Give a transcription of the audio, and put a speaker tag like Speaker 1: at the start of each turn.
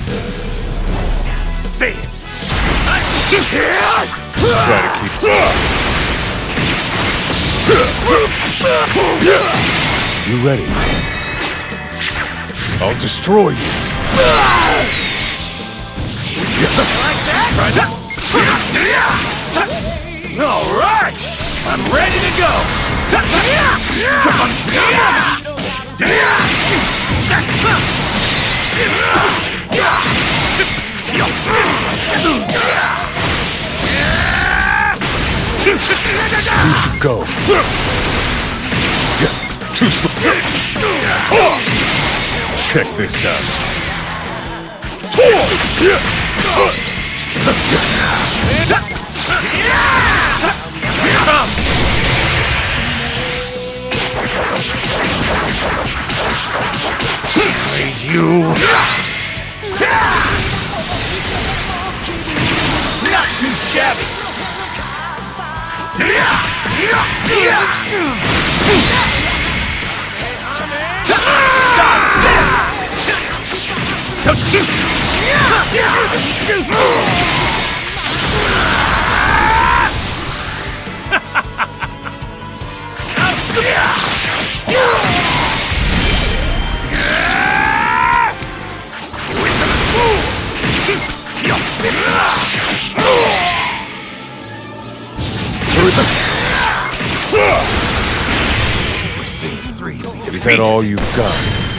Speaker 1: Say it.
Speaker 2: Try to keep. You ready? I'll destroy you.
Speaker 1: Like that? All right, I'm ready to go.
Speaker 2: You should go. Too slow. Check this out.
Speaker 1: Here come.
Speaker 2: You.
Speaker 1: Not too shabby. Stop this! Don't you?
Speaker 2: Super Saiyan 3 to be defeated. Is that all you've got?